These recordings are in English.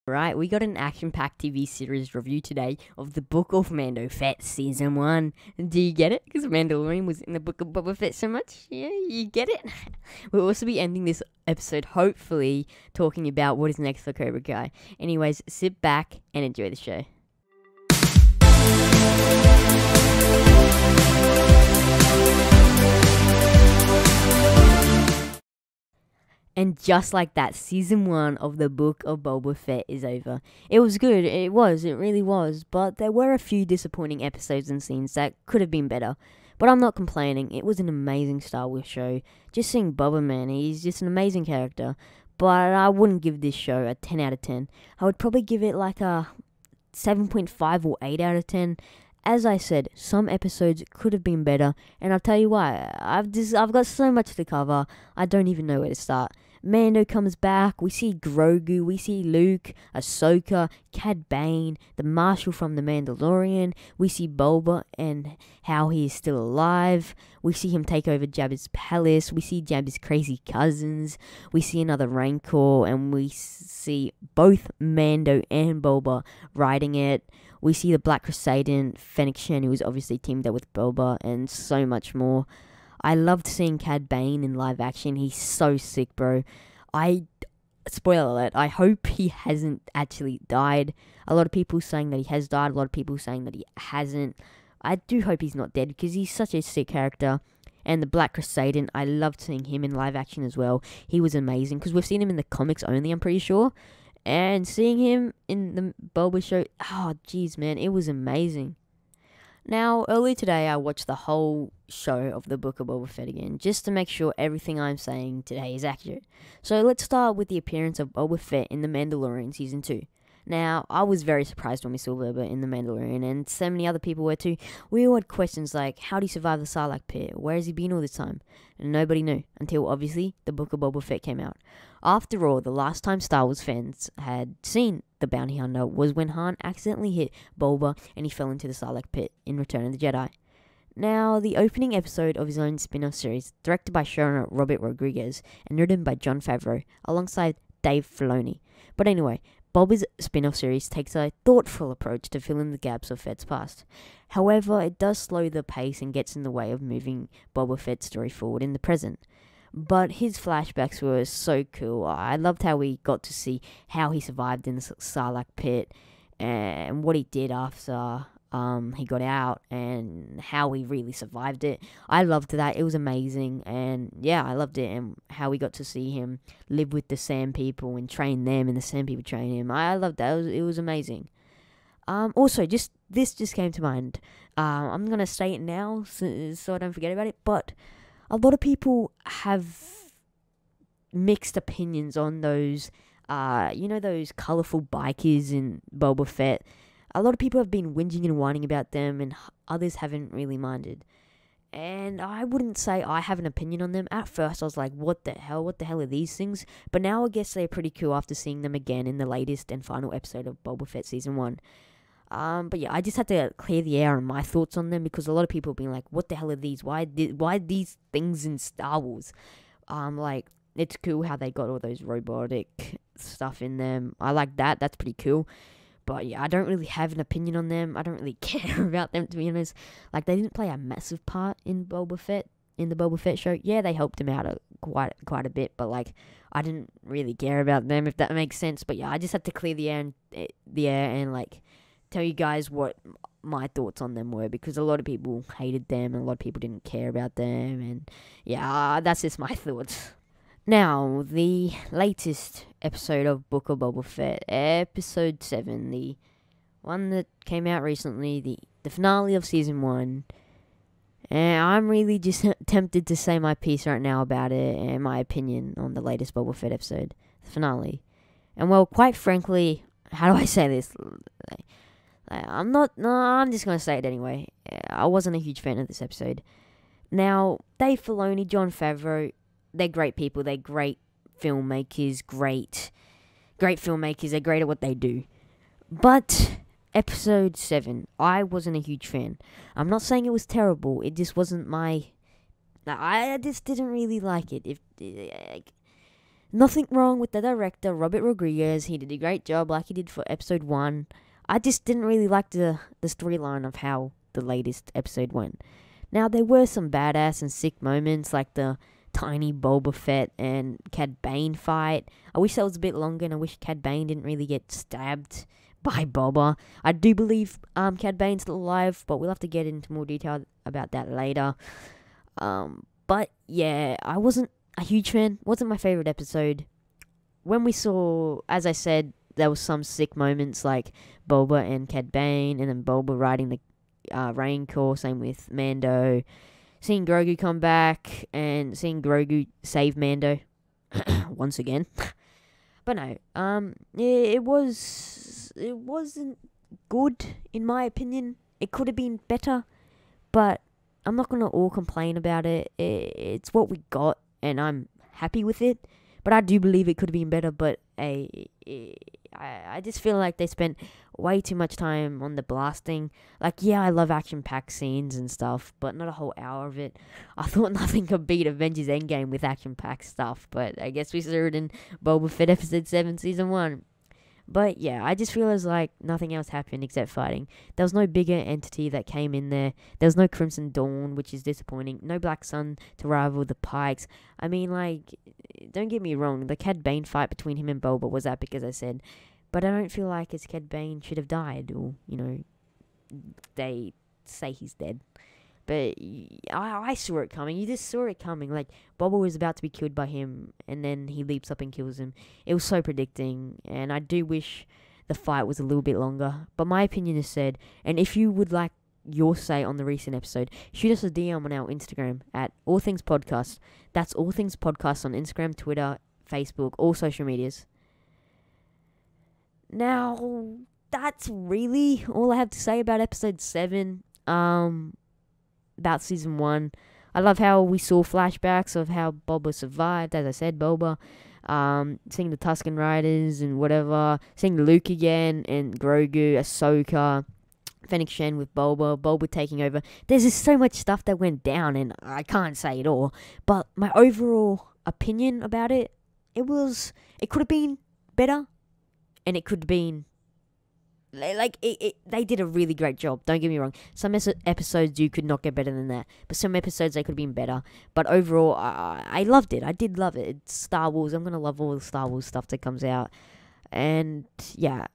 Right, we got an action-packed TV series review today of the Book of Boba Fett Season 1. Do you get it? Because Mandalorian was in the Book of Boba Fett so much. Yeah, you get it? We'll also be ending this episode, hopefully, talking about what is next for Cobra Kai. Anyways, sit back and enjoy the show. And just like that, Season 1 of the Book of Boba Fett is over. It was good, it really was, but there were a few disappointing episodes and scenes that could have been better. But I'm not complaining, it was an amazing Star Wars show. Just seeing Boba, man, he's just an amazing character. But I wouldn't give this show a 10 out of 10. I would probably give it like a 7.5 or 8 out of 10. As I said, some episodes could have been better, and I'll tell you why. I've got so much to cover, I don't even know where to start. Mando comes back, we see Grogu, we see Luke, Ahsoka, Cad Bane, the Marshal from The Mandalorian, we see Boba and how he is still alive, we see him take over Jabba's palace, we see Jabba's crazy cousins, we see another Rancor, and we see both Mando and Boba riding it. We see the Black Crusader, Fennec Shen, who was obviously teamed up with Boba, and so much more. I loved seeing Cad Bane in live action. He's so sick, bro. Spoiler alert, I hope he hasn't actually died. A lot of people saying that he has died. A lot of people saying that he hasn't. I do hope he's not dead because he's such a sick character. And the Black Crusader, I loved seeing him in live action as well. He was amazing because we've seen him in the comics only, I'm pretty sure. And seeing him in the Boba show, oh jeez, man, it was amazing. Now, earlier today, I watched the whole show of the Book of Boba Fett again, just to make sure everything I'm saying today is accurate. So let's start with the appearance of Boba Fett in The Mandalorian Season 2. Now, I was very surprised when we saw Boba in The Mandalorian, and so many other people were too. We all had questions like, how did he survive the Sarlacc pit? Where has he been all this time? And nobody knew, until obviously the Book of Boba Fett came out. After all, the last time Star Wars fans had seen the bounty hunter was when Han accidentally hit Boba and he fell into the Sarlacc pit in Return of the Jedi. Now, the opening episode of his own spin-off series, directed by showrunner Robert Rodriguez and written by Jon Favreau, alongside Dave Filoni. But anyway, Boba's spin-off series takes a thoughtful approach to fill in the gaps of Fett's past. However, it does slow the pace and gets in the way of moving Boba Fett's story forward in the present. But his flashbacks were so cool. I loved how we got to see how he survived in the Sarlacc pit and what he did after he got out and how he really survived it. I loved that. It was amazing. And yeah, I loved it. And how we got to see him live with the Sand People and train them and the Sand People train him. I loved that. It was amazing. Also, this just came to mind. I'm going to say it now so I don't forget about it. But a lot of people have mixed opinions on those, those colourful bikers in Boba Fett. A lot of people have been whinging and whining about them, and others haven't really minded. And I wouldn't say I have an opinion on them. At first, I was like, what the hell are these things? But now I guess they're pretty cool after seeing them again in the latest and final episode of Boba Fett Season 1. But yeah, I just had to clear the air on my thoughts on them because a lot of people have been like, what the hell are these? Why these things in Star Wars? It's cool how they got all those robotic stuff in them. I like that. That's pretty cool. But yeah, I don't really have an opinion on them. I don't really care about them, to be honest. Like, they didn't play a massive part in Boba Fett, in the Boba Fett show. Yeah, they helped him out quite a bit, but like, I didn't really care about them, if that makes sense. But yeah, I just had to clear the air and like tell you guys what my thoughts on them were, because a lot of people hated them and a lot of people didn't care about them, and yeah, that's just my thoughts. Now, the latest episode of Book of Boba Fett, episode 7, the one that came out recently, the finale of season 1. And I'm really just tempted to say my piece right now about it and my opinion on the latest Boba Fett episode, the finale. And well, quite frankly, how do I say this? I'm just going to say it anyway. I wasn't a huge fan of this episode. Now, Dave Filoni, Jon Favreau, they're great people. They're great filmmakers. Great filmmakers. They're great at what they do. But episode 7, I wasn't a huge fan. I'm not saying it was terrible. It just wasn't my... I just didn't really like it. Nothing wrong with the director, Robert Rodriguez. He did a great job like he did for episode 1. I just didn't really like the storyline of how the latest episode went. Now, there were some badass and sick moments, like the tiny Boba Fett and Cad Bane fight. I wish that was a bit longer, and I wish Cad Bane didn't really get stabbed by Boba. I do believe Cad Bane's still alive, but we'll have to get into more detail about that later. But yeah, I wasn't a huge fan. Wasn't my favorite episode. When we saw, as I said, there was some sick moments like Boba and Cad Bane, and then Boba riding the Rancor. Same with Mando. Seeing Grogu come back and seeing Grogu save Mando once again. But no, it wasn't good in my opinion. It could have been better, but I'm not gonna all complain about it. It's what we got, and I'm happy with it. But I do believe it could have been better. But I just feel like they spent way too much time on the blasting. Like, yeah, I love action-packed scenes and stuff, but not a whole hour of it. I thought nothing could beat Avengers Endgame with action-packed stuff, but I guess we saw it in Boba Fett Episode 7, Season 1. But yeah, I just feel as like nothing else happened except fighting. There was no bigger entity that came in there. There was no Crimson Dawn, which is disappointing. No Black Sun to rival the Pikes. I mean, like, don't get me wrong. The Cad Bane fight between him and Boba was epic, as I said. But I don't feel like his Cad Bane should have died. Or, you know, they say he's dead. But I saw it coming. You just saw it coming. Like, Boba was about to be killed by him, and then he leaps up and kills him. It was so predicting, and I do wish the fight was a little bit longer. But my opinion is said, and if you would like your say on the recent episode, shoot us a DM on our Instagram at All Things Podcast. That's All Things Podcast on Instagram, Twitter, Facebook, all social medias. Now, that's really all I have to say about episode 7. About season 1. I love how we saw flashbacks of how Boba survived. As I said, Boba, seeing the Tusken Riders and whatever, seeing Luke again and Grogu, Ahsoka, Fennec Shen with Boba taking over. There's just so much stuff that went down, and I can't say it all. But my overall opinion about it, it could have been better, and it could have been. Like, they did a really great job. Don't get me wrong. Some episodes you could not get better than that. But some episodes they could have been better. But overall, I loved it. I did love it. It's Star Wars. I'm going to love all the Star Wars stuff that comes out. And, yeah.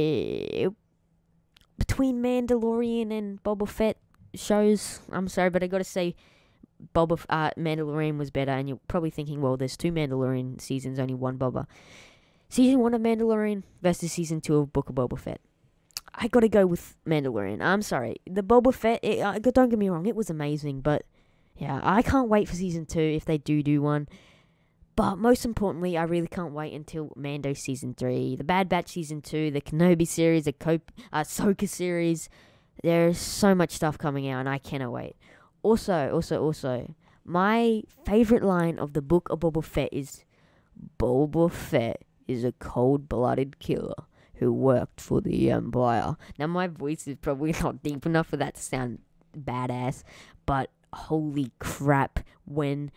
Between Mandalorian and Boba Fett shows, I'm sorry, but I got to say, Mandalorian was better. And you're probably thinking, well, there's 2 Mandalorian seasons, only 1 Boba. Season 1 of Mandalorian versus Season 2 of Book of Boba Fett. I gotta go with Mandalorian. I'm sorry. The Boba Fett, don't get me wrong, it was amazing. But, yeah, I can't wait for Season 2 if they do one. But most importantly, I really can't wait until Mando Season 3, the Bad Batch Season 2, the Kenobi series, the Ahsoka series. There's so much stuff coming out, and I cannot wait. Also, my favorite line of the Book of Boba Fett is, Boba Fett is a cold-blooded killer who worked for the Empire. Now, my voice is probably not deep enough for that to sound badass, but holy crap, when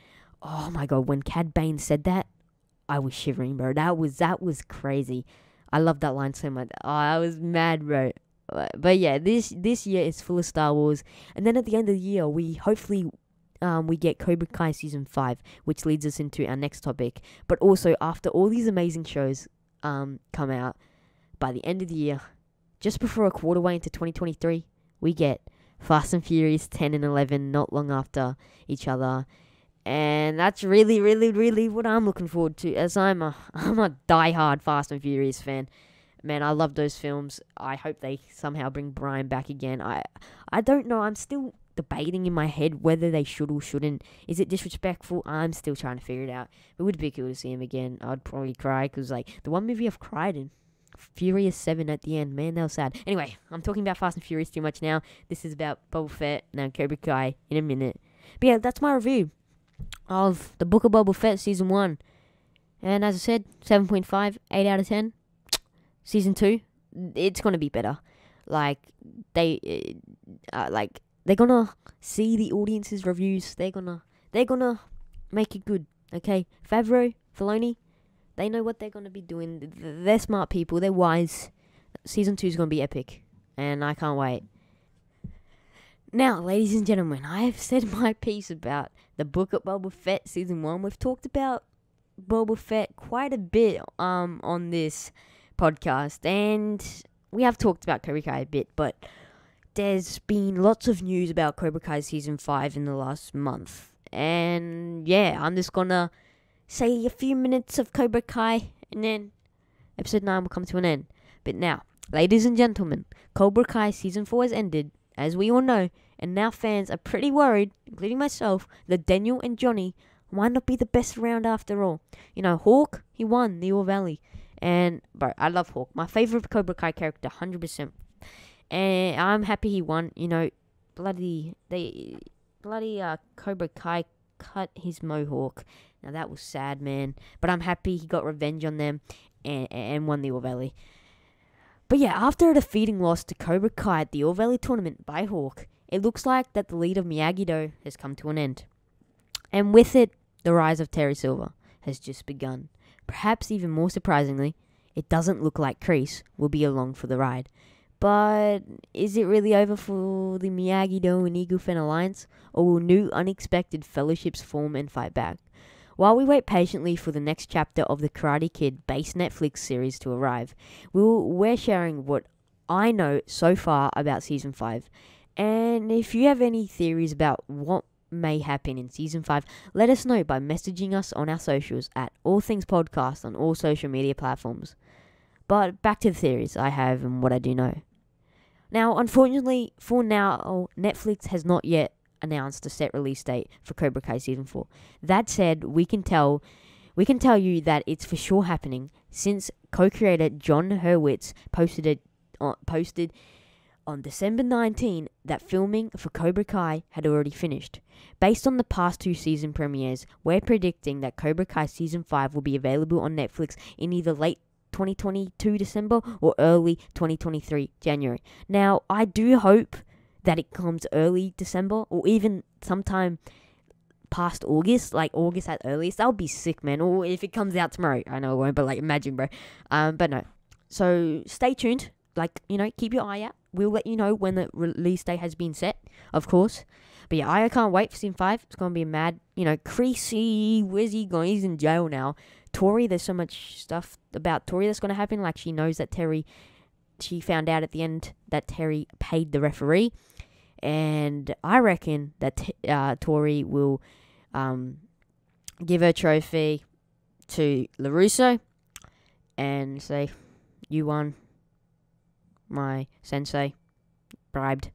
Cad Bane said that, I was shivering, bro. That was crazy. I love that line so much. Oh, I was mad, bro. But yeah, this year is full of Star Wars, and then at the end of the year, we hopefully we get Cobra Kai Season 5, which leads us into our next topic. But also, after all these amazing shows come out, by the end of the year, just before a quarter way into 2023, we get Fast and Furious 10 and 11 not long after each other. And that's really, really, really what I'm looking forward to, as I'm a diehard Fast and Furious fan. Man, I love those films. I hope they somehow bring Brian back again. I don't know. I'm still debating in my head whether they should or shouldn't. Is it disrespectful? I'm still trying to figure it out. It would be cool to see him again. I'd probably cry, because, like, the one movie I've cried in, Furious 7 at the end. Man, that was sad. Anyway, I'm talking about Fast and Furious too much now. This is about Boba Fett, now Cobra Kai in a minute. But yeah, that's my review of the Book of Boba Fett Season 1. And as I said, 7.5, 8 out of 10. Season 2, it's going to be better. Like, they're gonna see the audience's reviews. They're gonna make it good. Okay, Favreau, Filoni, They know what they're going to be doing. They're smart people. They're wise. Season 2 is going to be epic. And I can't wait. Now, ladies and gentlemen, I have said my piece about the Book of Boba Fett Season 1. We've talked about Boba Fett quite a bit on this podcast. And we have talked about Cobra Kai a bit. But there's been lots of news about Cobra Kai Season 5 in the last month. And yeah, I'm just going to say a few minutes of Cobra Kai. And then Episode 9 will come to an end. But now, ladies and gentlemen, Cobra Kai Season 4 has ended, as we all know, and now fans are pretty worried, including myself, that Daniel and Johnny might not be the best around after all. You know, Hawk, he won the All Valley. And, bro, I love Hawk. My favorite Cobra Kai character, 100%. And I'm happy he won. You know, bloody Cobra Kai cut his mohawk. Now, that was sad, man. But I'm happy he got revenge on them and won the All Valley. But yeah, after a defeating loss to Cobra Kai at the All Valley tournament by Hawk, it looks like that the lead of Miyagi-Do has come to an end. And with it, the rise of Terry Silver has just begun. Perhaps even more surprisingly, it doesn't look like Kreese will be along for the ride. But is it really over for the Miyagi-Do and Eagle Fen alliance, or will new unexpected fellowships form and fight back? While we wait patiently for the next chapter of the Karate Kid based Netflix series to arrive, we're sharing what I know so far about Season 5. And if you have any theories about what may happen in Season 5, let us know by messaging us on our socials at All Things Podcast on all social media platforms. But back to the theories I have and what I do know. Now, unfortunately, for now, Netflix has not yet announced a set release date for Cobra Kai Season 4. That said, we can tell you that it's for sure happening since co-creator John Hurwitz posted on December 19 that filming for Cobra Kai had already finished. Based on the past 2 season premieres, we're predicting that Cobra Kai Season 5 will be available on Netflix in either late 2022 December or early 2023 January. Now, I do hope that it comes early December or even sometime past August, like August at earliest. That would be sick, man. Or if it comes out tomorrow. I know it won't, but like imagine, bro. But no. So stay tuned. Like, you know, keep your eye out. We'll let you know when the release date has been set, of course. But yeah, I can't wait for Season 5. It's going to be mad. You know, Kreese, where's he going? He's in jail now. Tori, there's so much stuff about Tori that's going to happen. Like, she knows that she found out at the end that Terry paid the referee. And I reckon that Tori will give her trophy to LaRusso and say, you won, my sensei, bribed.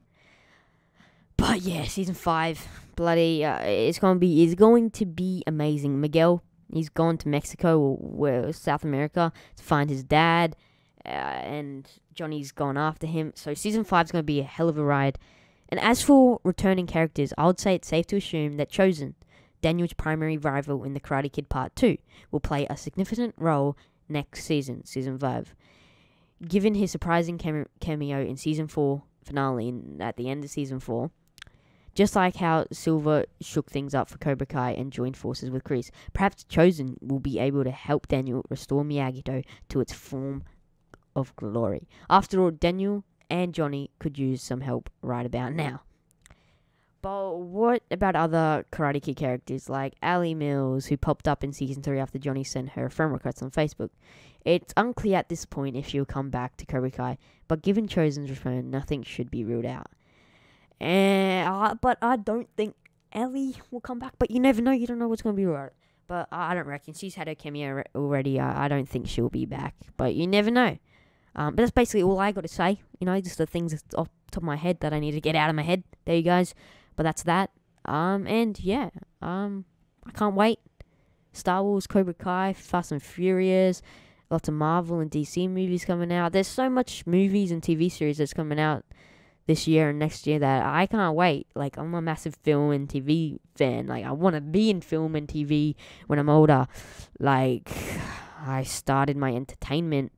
But yeah, Season 5, bloody, it's going to be amazing. Miguel, he's gone to Mexico or South America to find his dad, and Johnny's gone after him. So Season 5 is going to be a hell of a ride. And as for returning characters, I would say it's safe to assume that Chosen, Daniel's primary rival in the Karate Kid Part 2, will play a significant role next season, Season 5. Given his surprising cameo in Season 4 finale at the end of Season 4, just like how Silver shook things up for Cobra Kai and joined forces with Kreese, perhaps Chosen will be able to help Daniel restore Miyagi-Do to its form of glory. After all, Daniel and Johnny could use some help right about now. But what about other Karate Kid characters like Ali Mills, who popped up in Season 3 after Johnny sent her friend requests on Facebook? It's unclear at this point if she'll come back to Cobra Kai, but given Chosen's return, nothing should be ruled out. But I don't think Ellie will come back, but you never know, you don't know what's going to be right. But I don't reckon. She's had her cameo already. I don't think she'll be back, but you never know. But that's basically all I got to say. You know, just the things that's off the top of my head that I need to get out of my head. There you guys. But that's that. And yeah. I can't wait. Star Wars, Cobra Kai, Fast and Furious, lots of Marvel and DC movies coming out. There's so much movies and TV series that's coming out this year and next year that I can't wait. Like, I'm a massive film and TV fan. Like, I want to be in film and TV when I'm older. Like, I started my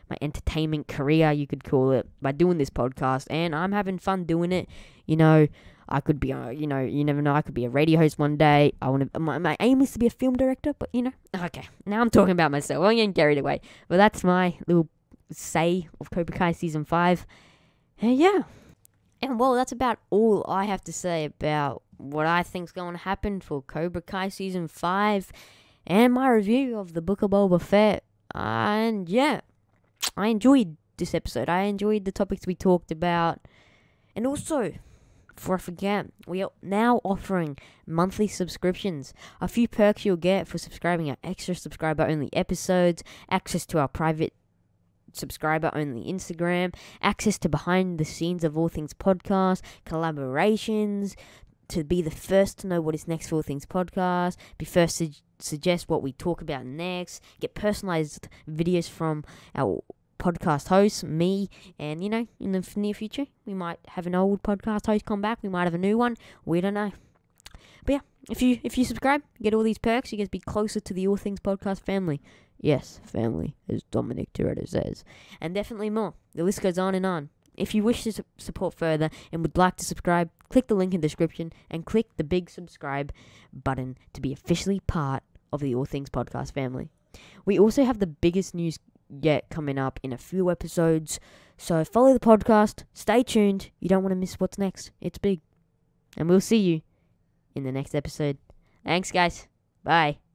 my entertainment career, you could call it, by doing this podcast, and I'm having fun doing it. You know, I could be, you never know, I could be a radio host one day. My aim is to be a film director, but, okay, now I'm talking about myself. I'm getting carried away. But that's my little say of Cobra Kai Season 5. And yeah. And, well, that's about all I have to say about what I think's going to happen for Cobra Kai Season 5 and my review of the Book of Boba Fett. And, yeah, I enjoyed this episode. I enjoyed the topics we talked about. And also, before I forget, we are now offering monthly subscriptions. A few perks you'll get for subscribing are extra subscriber-only episodes, access to our private subscriber-only Instagram, access to behind the scenes of All Things Podcast, collaborations, to be the first to know what is next for All Things Podcast, be first to suggest what we talk about next, get personalized videos from our podcast host, me, and, in the near future, we might have an old podcast host come back, we might have a new one, we don't know. But yeah, if you subscribe, get all these perks, you guys be closer to the All Things Podcast family. Yes, family, as Dominic Toretto says. And definitely more. The list goes on and on. If you wish to support further and would like to subscribe, click the link in the description and click the big subscribe button to be officially part of the All Things Podcast family. We also have the biggest news yet coming up in a few episodes, so follow the podcast, stay tuned, you don't want to miss what's next, it's big. And we'll see you in the next episode. Thanks, guys. Bye.